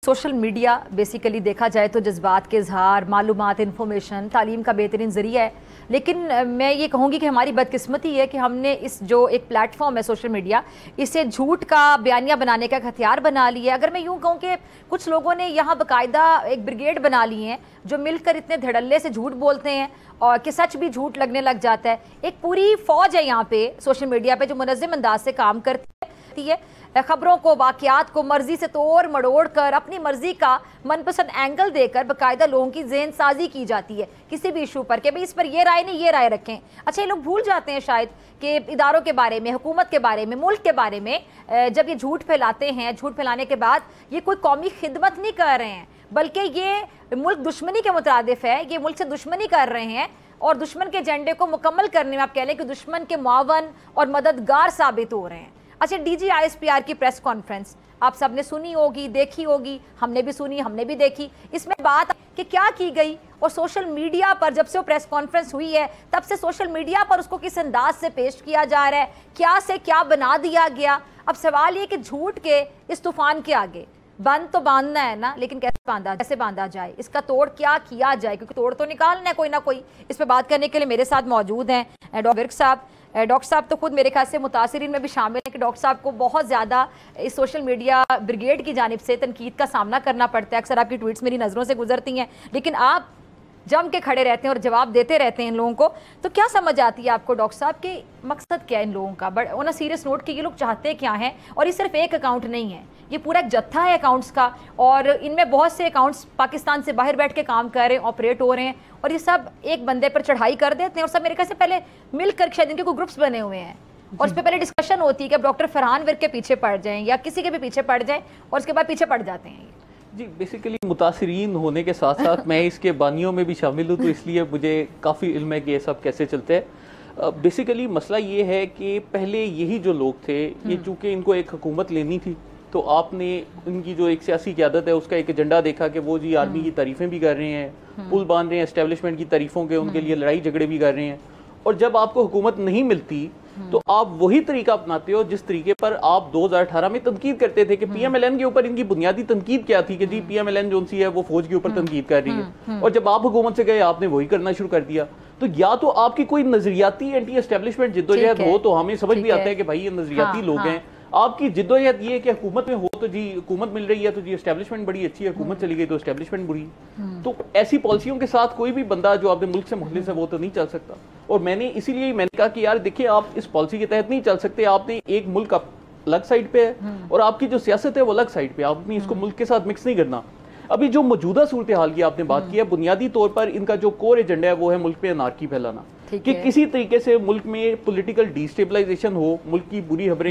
Social media basically देखा जाए तो जज्बात के इजहार, मालूमात, इंफॉर्मेशन, तालीम का बेहतरीन ज़रिया है। लेकिन मैं ये कहूँगी कि हमारी बदकिस्मती है कि हमने इस जो एक प्लेटफॉर्म है सोशल मीडिया, इसे झूठ का बयानिया बनाने का हथियार बना लिया है। अगर मैं यूँ कहूँ कि कुछ लोगों ने यहाँ बाकायदा एक ब्रिगेड बना ली है जो मिलकर इतने धड़ल्ले से झूठ बोलते हैं और कि सच भी झूठ लगने लग जाता है। एक पूरी फ़ौज है यहाँ पे सोशल मीडिया पे जो मुनज़्ज़म अंदाज से काम करती है, खबरों को, वाक़यात को मर्जी से तोड़ मड़ोड़ कर अपनी मर्जी का मनपसंद एंगल देकर बाकायदा लोगों की ज़हन साजी की जाती है किसी भी इशू पर कि भाई इस पर ये राय नहीं, ये राय रखें। अच्छा, ये लोग भूल जाते हैं शायद कि इदारों के बारे में, हुकूमत के बारे में, मुल्क के बारे में जब ये झूठ फैलाते हैं, झूठ फैलाने के बाद ये कोई कौमी खिदमत नहीं कर रहे हैं, बल्कि ये मुल्क दुश्मनी के मुताबिक है, ये मुल्क से दुश्मनी कर रहे हैं और दुश्मन के एजेंडे को मुकम्मल करने में आप कह लें कि दुश्मन के मुआवन और मददगार साबित हो रहे हैं। अच्छा, डीजी ISPR की प्रेस कॉन्फ्रेंस आप सबने सुनी होगी, देखी होगी, हमने भी सुनी, हमने भी देखी। इसमें बात कि क्या की गई और सोशल मीडिया पर जब से वो प्रेस कॉन्फ्रेंस हुई है तब से सोशल मीडिया पर उसको किस अंदाज से पेश किया जा रहा है, क्या से क्या बना दिया गया। अब सवाल ये कि झूठ के इस तूफान के आगे बंद तो बांधना है ना, लेकिन कैसे बांधा जाए, इसका तोड़ क्या किया जाए, क्योंकि तोड़ तो निकालना है कोई ना कोई। इस पर बात करने के लिए मेरे साथ मौजूद हैं डॉक्टर विर्क साहब। डॉक्टर साहब तो खुद मेरे ख्याल से मुतासिरीन में भी शामिल हैं कि डॉक्टर साहब को बहुत ज़्यादा इस सोशल मीडिया ब्रिगेड की जानिब से तनकीद का सामना करना पड़ता है। अक्सर आपकी ट्वीट्स मेरी नज़रों से गुजरती हैं, लेकिन आप जम के खड़े रहते हैं और जवाब देते रहते हैं इन लोगों को। तो क्या समझ आती है आपको डॉक्टर साहब कि मकसद क्या है इन लोगों का? But on a serious note कि ये लोग चाहते क्या हैं, और ये सिर्फ एक अकाउंट नहीं है, ये पूरा एक जत्था है अकाउंट्स का, और इनमें बहुत से अकाउंट्स पाकिस्तान से बाहर बैठ के काम कर रहे हैं, ऑपरेट हो रहे हैं, और ये सब एक बंदे पर चढ़ाई कर देते हैं और सब मेरे ख्याल से पहले मिलकर शायद इनके कोई ग्रुप्स बने हुए हैं और उस पर पहले डिस्कशन होती है कि अब डॉक्टर फरहान विर्क के पीछे पड़ जाएं या किसी के भी पीछे पड़ जाएं और उसके बाद पीछे पड़ जाते हैं। जी, बेसिकली मुतासिरीन होने के साथ साथ मैं इसके बानियों में भी शामिल हूँ, तो इसलिए मुझे काफ़ी इल्म है कि ये सब कैसे चलते हैं। बेसिकली मसला ये है कि पहले यही जो लोग थे, ये चूँकि इनको एक हुकूमत लेनी थी, तो आपने इनकी जो एक सियासी क़यादत है उसका एक एजेंडा देखा कि वो जी आर्मी की तारीफ़ें भी कर रहे हैं, पुल बांध रहे हैं, एस्टेब्लिशमेंट की तारीफ़ों के उनके लिए लड़ाई झगड़े भी कर रहे हैं। और जब आपको हुकूमत नहीं मिलती तो आप वही तरीका अपनाते हो जिस तरीके पर आप 2018 में तनकीद करते थे कि PMLN के ऊपर इनकी बुनियादी तनकीद क्या थी कि जी PMLN जो सी है वो फौज के ऊपर तनकीद कर रही है, और जब आप हुकूमत से गए आपने वही करना शुरू कर दिया। तो या तो आपकी कोई नजरियाती एंटी एस्टेब्लिशमेंट जिद्दोजहद हो तो हमें समझ भी आता है कि भाई ये नजरियाती लोग हैं। आपकी जिद्दोजहद ये है कि हुकूमत में हो तो जी हुकूमत मिल रही है तो जी एस्टेब्लिशमेंट बड़ी अच्छी है, हुकूमत चली गई तो एस्टेब्लिशमेंट बुरी। तो ऐसी पॉलिसियों के साथ कोई भी बंदा जो अपने मुल्क से मुखलिस है वो तो नहीं चल सकता। और मैंने इसीलिए मैंने कहा कि यार देखिए, आप इस पॉलिसी के तहत नहीं चल सकते। आपने एक मुल्क अलग साइड पे है और आपकी जो सियासत है वो अलग साइड पे, आपने इसको मुल्क के साथ मिक्स नहीं करना। अभी जो मौजूदा सूरत हाल की आपने बात की है, बुनियादी तौर पर इनका जो कोर एजेंडा है वो है मुल्क पे अनारकी फैलाना, कि किसी तरीके से मुल्क में पॉलिटिकल डिस्टेबलाइजेशन हो, मुल्क की बुरी खबरें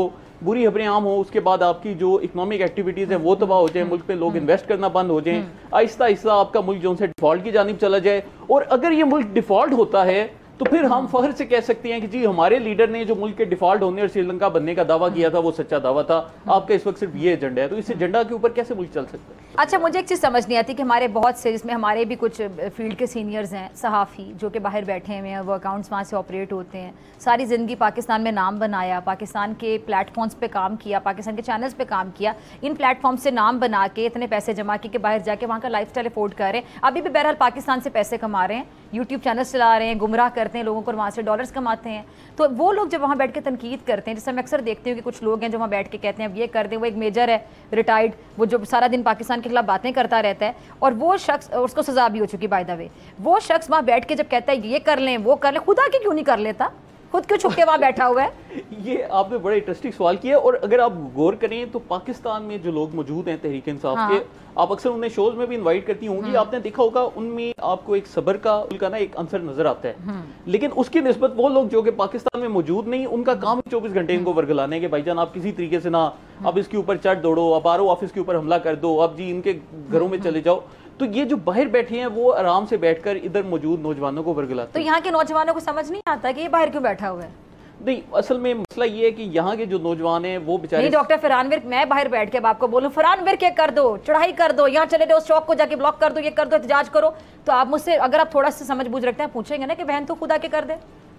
आम हो, उसके बाद आपकी जो इकोनॉमिक एक्टिविटीज हैं वो तबाह हो जाए, मुल्क पे लोग इन्वेस्ट करना बंद हो जाए, आहिस्ता आहिस्ता आपका मुल्क जो से डिफॉल्ट की जानिब चला जाए। और अगर ये मुल्क डिफॉल्ट होता है तो फिर हम फख्र से कह सकते हैं कि जी हमारे लीडर ने जो मुल्क के डिफॉल्ट होने और श्रीलंका बनने का दावा किया था वो सच्चा दावा था। आपका इस वक्त सिर्फ ये एजेंडा है, तो इस एजेंडा के ऊपर कैसे मुल्क चल सकता है? अच्छा, मुझे एक चीज़ समझ नहीं आती कि हमारे बहुत से, जिसमें हमारे भी कुछ फील्ड के सीनियर्स हैं, सहाफ़ी जो कि बाहर बैठे हुए हैं, वो अकाउंट्स वहाँ से ऑपरेट होते हैं, सारी ज़िंदगी पाकिस्तान में नाम बनाया, पाकिस्तान के प्लेटफॉर्म्स पे काम किया, पाकिस्तान के चैनल्स पे काम किया, इन प्लेटफॉर्म से नाम बना के इतने पैसे जमा के बाहर जाके वहाँ का लाइफस्टाइल अफोर्ड कर रहे हैं। अभी भी बहरहाल पाकिस्तान से पैसे कमा रहे हैं, यूट्यूब चैनल्स चला रहे हैं, गुमराह करते हैं लोगों को, वहाँ से डॉलर्स कमाते हैं। तो वो लोग जब वहाँ बैठ के तनकीद करते हैं, जैसे मैं अक्सर देखती हूँ कि कुछ लोग हैं जो वहाँ बैठ के कहते हैं अब ये कर दें, वो एक मेजर है रिटायर्ड, वो जो सारा दिन पाकिस्तान के खिलाफ बातें करता रहता है, और वो शख्स, उसको सजा भी हो चुकी बाय द वे, वो शख्स वहाँ बैठ के जब कहता है ये कर लें वो कर लें, खुदा के क्यों नहीं कर लेता? खुद क्यों छुप के वहाँ बैठा हुआ है? ये आपने बड़ा इंटरेस्टिंग सवाल किया। और अगर आप गौर करें तो पाकिस्तान में जो लोग मौजूद हैं तहरीक इंसाफ के, आप अक्सर उन्हें शोज में भी इनवाइट करती होंगी, आपने देखा होगा उनमें आपको एक सब्र का ना एक अंसर नजर आता है। लेकिन उसकी निस्बत वो लोग जो कि पाकिस्तान में मौजूद नहीं, उनका काम 24 घंटे इनको वर्गलाने के, भाईजान आप किसी तरीके से ना अब इसके ऊपर चढ़ दौड़ो, अब आरओ ऑफिस के ऊपर हमला कर दो, अब जी इनके घरों में चले जाओ। तो ये जो बाहर बैठे हैं वो आराम से बैठकर इधर मौजूद नौजवानों को वर्गलाते हैं। तो यहाँ के नौजवानों को समझ नहीं आता कि ये बाहर क्यों बैठा हुआ है? नहीं, असल में मसला ये है कि यहाँ के जो नौजवान हैं वो बेचारे, नहीं डॉक्टर फरहान विर्क, मैं बाहर बैठ के अब आपको बोलूं फरहान विर्क ये कर दो, चढ़ाई कर दो, यहाँ चले जाओ, उस चौक को जाके ब्लॉक कर दो, ये कर दो, एहतजाज करो, तो आप मुझसे अगर आप थोड़ा सा समझ बूझ रखते हैं पूछेंगे ना कि बहन तो खुदा के कर दे,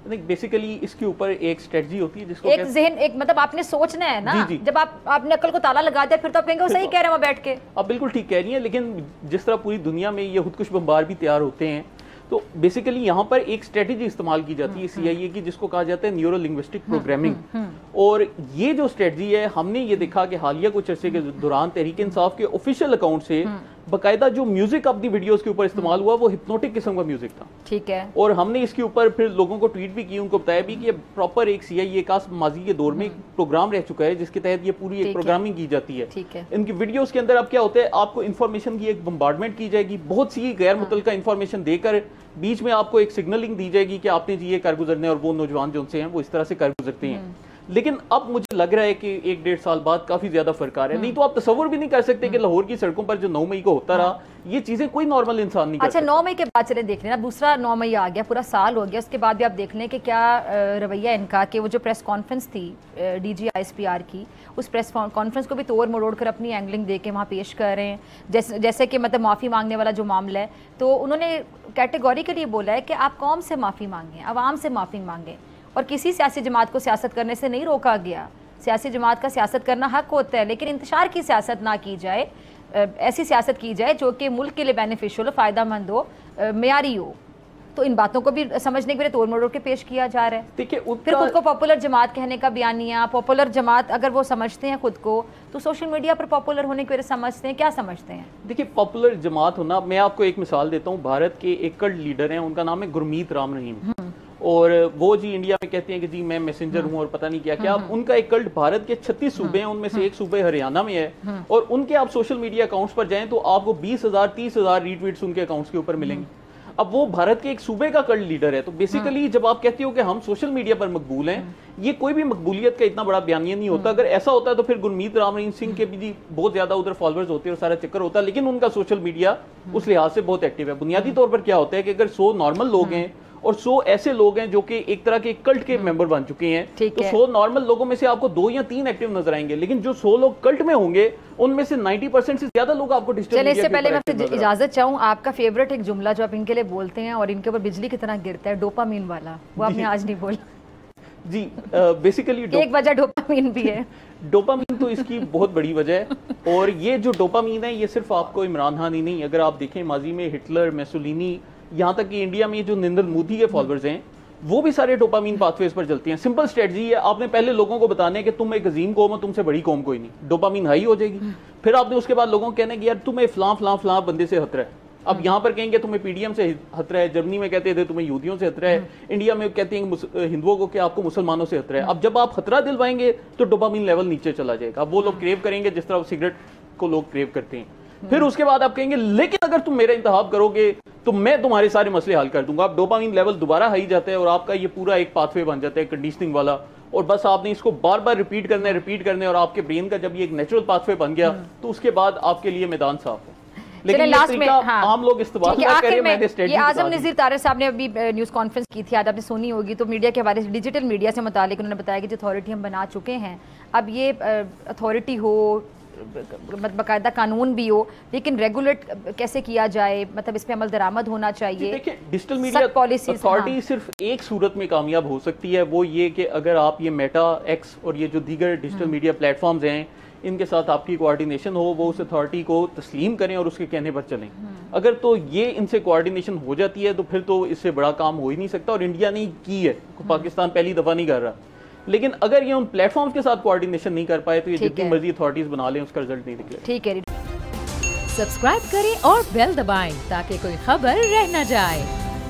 बेसिकली इसके ऊपर एक स्ट्रेटजी होती है जिसको एक जहन, एक मतलब आपने सोचना है ना। जी। जब आपने अकल को ताला लगा दिया फिर तो आप कहेंगे वो सही कह रहे हैं वहाँ बैठ के। आप बिल्कुल ठीक कह रही हैं, लेकिन जिस तरह पूरी दुनिया में ये खुदकुश बम्बार भी तैयार होते हैं, तो बेसिकली यहाँ पर एक स्ट्रेटजी इस्तेमाल की जाती है CIA की, जिसको कहा जाता है न्यूरो लिंग्विस्टिक प्रोग्रामिंग। और ये जो स्ट्रेटजी है, हमने ये देखा कि हालिया कुछ अर्से के दौरान तहरीक इंसाफ के ऑफिशियल अकाउंट से बाकायदा जो म्यूजिक अपनी वीडियोस के ऊपर इस्तेमाल हुआ वो हिप्नोटिक किस्म का म्यूजिक था। ठीक है। और हमने इसके ऊपर फिर लोगों को ट्वीट भी की, उनको बताया भी कि ये प्रॉपर एक CIA का माजी के दौर में प्रोग्राम रह चुका है जिसके तहत ये पूरी एक प्रोग्रामिंग की जाती है। ठीक है। इनकी वीडियोस के अंदर अब क्या होता है, आपको इन्फॉर्मेशन की एक बम्बार्डमेंट की जाएगी, बहुत सी गैर मुतल्लिका इन्फॉर्मेशन देकर बीच में आपको एक सिग्नलिंग दी जाएगी कि आपने जी ये कर गुजरने, और वो नौजवान जो उनसे हैं वो इस तरह से कर गुजरते हैं। लेकिन अब मुझे लग रहा है कि 1-1.5 साल बाद काफी ज्यादा फर्क आ रहा है। नहीं तो आप तस्वुर भी नहीं कर सकते कि लाहौर की सड़कों पर जो 9 मई को होता रहा, ये चीजें कोई नॉर्मल इंसान नहीं कर सकता। 9 मई के बाद चले देख लेना, दूसरा 9 मई आ गया, पूरा साल हो गया, उसके बाद भी आप देख लें कि क्या रवैया इनका, कि वो जो प्रेस कॉन्फ्रेंस थी DG ISPR की, उस प्रेस कॉन्फ्रेंस को भी तोड़ मरोड़ कर अपनी एंगलिंग दे के वहाँ पेश कर रहे हैं। जैसे कि मतलब माफ़ी मांगने वाला जो मामला है, तो उन्होंने कैटेगोरिकली बोला है कि आप कौम से माफ़ी मांगें, आवाम से माफ़ी मांगें, और किसी सियासी जमात को सियासत करने से नहीं रोका गया। सियासी जमात का सियासत करना हक होता है, लेकिन इंतशार की सियासत ना की जाए, ऐसी सियासत की जाए जो कि मुल्क के लिए बेनिफिशियल हो, फ़ायदेमंद हो, मेयारी हो। तो इन बातों को भी समझने के लिए तोड़ मरोड़ के पेश किया जा रहा है। देखिए, फिर खुद को पॉपुलर जमात कहने का बयानिया, पॉपुलर जमात अगर वो समझते हैं खुद को, तो सोशल मीडिया पर पॉपुलर होने की वजह समझते हैं, क्या समझते हैं? देखिए, पॉपुलर जमात होना, मैं आपको एक मिसाल देता हूँ। भारत के एक कल्ट लीडर हैं, उनका नाम है गुरमीत राम रहीम, और वो जी इंडिया में कहते हैं कि जी मैं मैसेंजर हूँ और पता नहीं क्या क्या। उनका एक कल्ट भारत के 36 सूबे हैं, उनमें से एक सूबे हरियाणा में है, और उनके आप सोशल मीडिया अकाउंट्स पर जाएं तो आपको 20,000 30,000 रीट्वीट्स उनके अकाउंट्स के ऊपर मिलेंगे। अब वो भारत के एक सूबे का कल्ट लीडर है। तो बेसिकली जब आप कहते हो कि हम सोशल मीडिया पर मकबूल हैं, ये कोई भी मकबूलियत का इतना बड़ा बयानिया नहीं होता। अगर ऐसा होता है तो फिर गुरमीत राम रहीम सिंह के भी जी बहुत ज्यादा उधर फॉलोअर्स होते हैं और सारा चक्कर होता है, लेकिन उनका सोशल मीडिया उस लिहाज से बहुत एक्टिव है। बुनियादी तौर पर क्या होता है कि अगर 100 नॉर्मल लोग हैं और 100 ऐसे लोग हैं जो कि एक तरह के कल्ट के मेंबर बन चुके हैं, तो 100 नॉर्मल लोगों में से आपको 2 या 3 एक्टिव नजर आएंगे, लेकिन जो 100 लोग कल्ट में होंगे उनमें से 90% से ज्यादा लोग आपको डिजिटल मीडिया इससे पहले मैं इजाजत चाहूँ, आपका फेवरेट एक जुमला जो आप इनके लिए बोलते हैं और इनके ऊपर बिजली की तरह गिरता है, डोपामीन वाला, वो आपने आज नहीं बोला जी। बेसिकली एक वजह डोपामीन भी है। डोपामीन तो इसकी बहुत बड़ी वजह है, और ये जो डोपामीन है ये सिर्फ आपको इमरान खान ही नहीं, अगर आप देखें माजी में हिटलर, मुसोलिनी, यहाँ तक कि इंडिया में जो नरेंद्र मोदी के फॉलोअर्स हैं वो भी सारे डोपामीन पाथवेज पर चलती हैं। सिंपल स्ट्रेटजी है, आपने पहले लोगों को बताना है कि तुम एक अजीम कौम हो, तुमसे बड़ी कौम कोई नहीं, डोपामीन हाई हो जाएगी। फिर आपने उसके बाद लोगों को कहना है कि यार तुम्हें फलां बंदे से खतरा है। अब यहाँ पर कहेंगे तुम्हें PDM से खतरा है, जर्मनी में कहते थे तुम्हें यहूदियों से खतरा है, इंडिया में कहते हैं हिंदुओं को कि आपको मुसलमानों से खतरा है। अब जब आप खतरा दिलवाएंगे तो डोपामीन लेवल नीचे चला जाएगा। अब वो लोग क्रेव करेंगे जिस तरह सिगरेट को लोग क्रेव करते हैं। फिर उसके बाद आप कहेंगे लेकिन अगर तुम मेरा इंतखाब करोगे तो मैं तुम्हारे सारे मसले हल कर दूंगा। आप डोपामीन लेवल दोबारा हाई जाता है और आपका ये पूरा एक पाथवे बन जाता है कंडीशनिंग वाला, और बस आपने इसको बार बार रिपीट करना है, और आपके ब्रेन का जब ये एक नेचुरल पाथवे बन गया तो उसके बाद आपके लिए मैदान साफ है। लेकिन लास्ट में आम लोग इस्तेमाल ना करें। ये आजम नज़ीर तारिक साहब ने अभी न्यूज़ कॉन्फ्रेंस की थी, आज आपने सुनी होगी, तो मीडिया के हवाले से डिजिटल मीडिया से मुतालिक उन्होंने बताया कि जो अथॉरिटी हम बना चुके हैं, अब ये अथॉरिटी हो, बाकायदा कानून भी हो, लेकिन रेगुलेट कैसे किया जाए, मतलब इस पे अमल दरामद होना चाहिए। देखिए, डिजिटल मीडिया पॉलिसी अथॉरिटी सिर्फ एक सूरत में कामयाब हो सकती है, वो ये कि अगर आप ये मेटा, एक्स और ये जो दीगर डिजिटल मीडिया प्लेटफॉर्म्स हैं इनके साथ आपकी कोऑर्डिनेशन हो, वो उस अथॉरिटी को तस्लीम करें और उसके कहने पर चलें। अगर तो ये इनसे कोऑर्डिनेशन हो जाती है तो फिर तो इससे बड़ा काम हो ही नहीं सकता, और इंडिया ने की है, पाकिस्तान पहली दफा नहीं कर रहा। लेकिन अगर ये उन प्लेटफॉर्म्स के साथ कोऑर्डिनेशन नहीं कर पाए तो ये जितनी मर्जी अथॉरिटीज बना लें उसका रिजल्ट नहीं निकले। ठीक है, सब्सक्राइब करें और बेल दबाएं ताकि कोई खबर रह न जाए।